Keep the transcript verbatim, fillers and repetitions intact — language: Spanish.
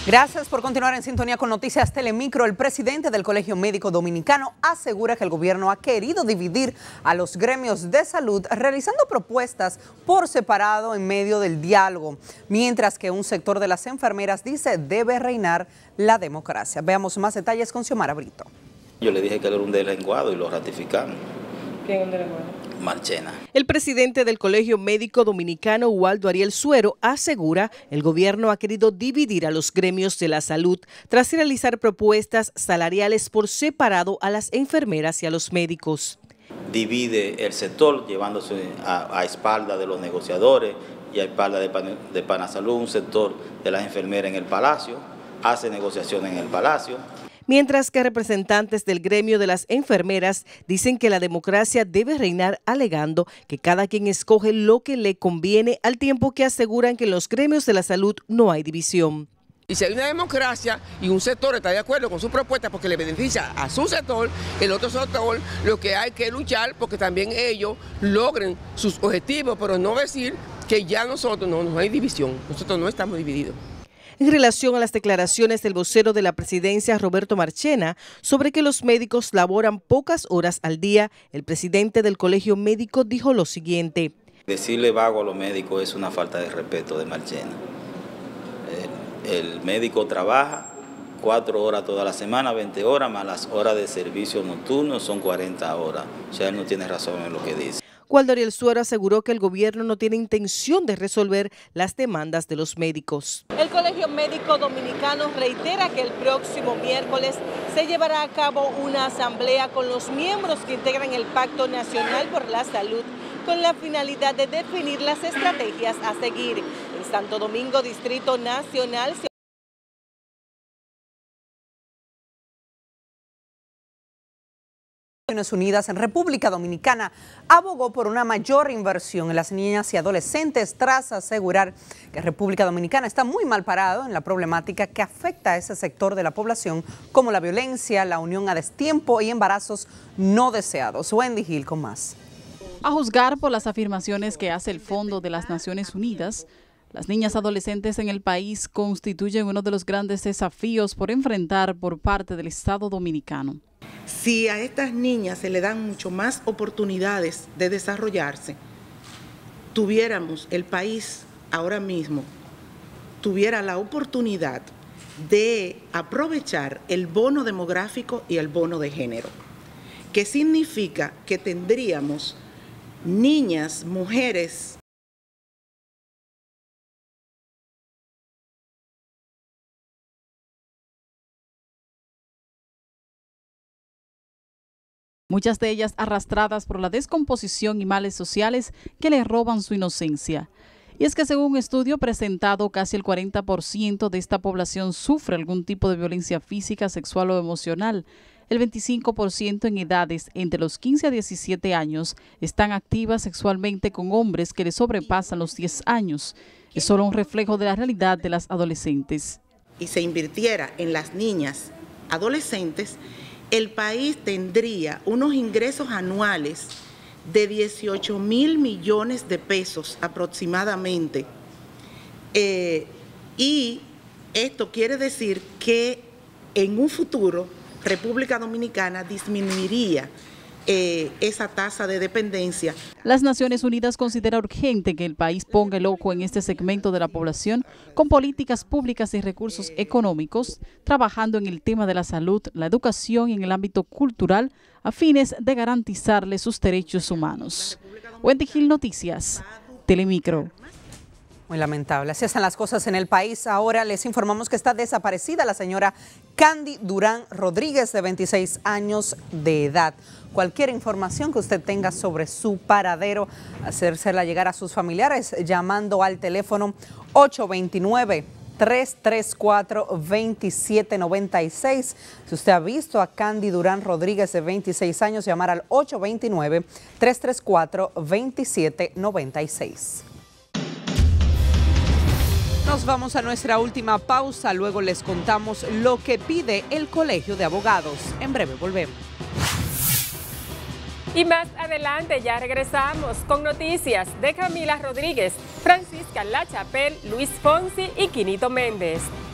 Gracias por continuar en sintonía con Noticias Telemicro. El presidente del Colegio Médico Dominicano asegura que el gobierno ha querido dividir a los gremios de salud realizando propuestas por separado en medio del diálogo, mientras que un sector de las enfermeras dice debe reinar la democracia. Veamos más detalles con Xiomara Brito. Yo le dije que era un delenguado y lo ratificamos. ¿Quién es un delenguado? Marchena. El presidente del Colegio Médico Dominicano, Waldo Ariel Suero, asegura el gobierno ha querido dividir a los gremios de la salud tras realizar propuestas salariales por separado a las enfermeras y a los médicos. Divide el sector llevándose a, a espalda de los negociadores y a espalda de, Pan, de Panasalud, un sector de las enfermeras en el Palacio, hace negociaciones en el Palacio. Mientras que representantes del gremio de las enfermeras dicen que la democracia debe reinar, alegando que cada quien escoge lo que le conviene, al tiempo que aseguran que en los gremios de la salud no hay división. Y si hay una democracia y un sector está de acuerdo con su propuesta porque le beneficia a su sector, el otro sector, lo que hay que luchar porque también ellos logren sus objetivos, pero no decir que ya nosotros no, no hay división, nosotros no estamos divididos. En relación a las declaraciones del vocero de la presidencia, Roberto Marchena, sobre que los médicos laboran pocas horas al día, el presidente del Colegio Médico dijo lo siguiente. Decirle vago a los médicos es una falta de respeto de Marchena. El, el médico trabaja cuatro horas toda la semana, veinte horas, más las horas de servicio nocturno son cuarenta horas. O sea, él no tiene razón en lo que dice. Waldo Ariel Suero aseguró que el gobierno no tiene intención de resolver las demandas de los médicos. El Colegio Médico Dominicano reitera que el próximo miércoles se llevará a cabo una asamblea con los miembros que integran el Pacto Nacional por la Salud, con la finalidad de definir las estrategias a seguir. En Santo Domingo, Distrito Nacional, Naciones Unidas en República Dominicana abogó por una mayor inversión en las niñas y adolescentes tras asegurar que República Dominicana está muy mal parado en la problemática que afecta a ese sector de la población, como la violencia, la unión a destiempo y embarazos no deseados. Wendy Gil con más. A juzgar por las afirmaciones que hace el Fondo de las Naciones Unidas, las niñas adolescentes en el país constituyen uno de los grandes desafíos por enfrentar por parte del Estado dominicano. Si a estas niñas se le dan mucho más oportunidades de desarrollarse, tuviéramos el país ahora mismo, tuviera la oportunidad de aprovechar el bono demográfico y el bono de género, que significa que tendríamos niñas, mujeres, muchas de ellas arrastradas por la descomposición y males sociales que les roban su inocencia. Y es que según un estudio presentado, casi el cuarenta por ciento de esta población sufre algún tipo de violencia física, sexual o emocional. El veinticinco por ciento en edades entre los quince a diecisiete años están activas sexualmente con hombres que les sobrepasan los diez años. Es solo un reflejo de la realidad de las adolescentes. Y se invirtiera en las niñas adolescentes, el país tendría unos ingresos anuales de dieciocho mil millones de pesos aproximadamente. Eh, y esto quiere decir que en un futuro República Dominicana disminuiría eh, esa tasa de dependencia. Las Naciones Unidas considera urgente que el país ponga el ojo en este segmento de la población con políticas públicas y recursos económicos, trabajando en el tema de la salud, la educación y en el ámbito cultural a fines de garantizarles sus derechos humanos. Wendy Gil, Noticias, Telemicro. Muy lamentable. Así están las cosas en el país. Ahora les informamos que está desaparecida la señora Candy Durán Rodríguez, de veintiséis años de edad. Cualquier información que usted tenga sobre su paradero, hacérsela llegar a sus familiares llamando al teléfono ocho dos nueve, tres tres cuatro, dos siete nueve seis. Si usted ha visto a Candy Durán Rodríguez, de veintiséis años, llamar al ocho dos nueve, tres tres cuatro, dos siete nueve seis. Nos vamos a nuestra última pausa, luego les contamos lo que pide el Colegio de Abogados. En breve volvemos. Y más adelante ya regresamos con noticias de Camila Rodríguez, Francisca Lachapelle, Luis Fonsi y Quinito Méndez.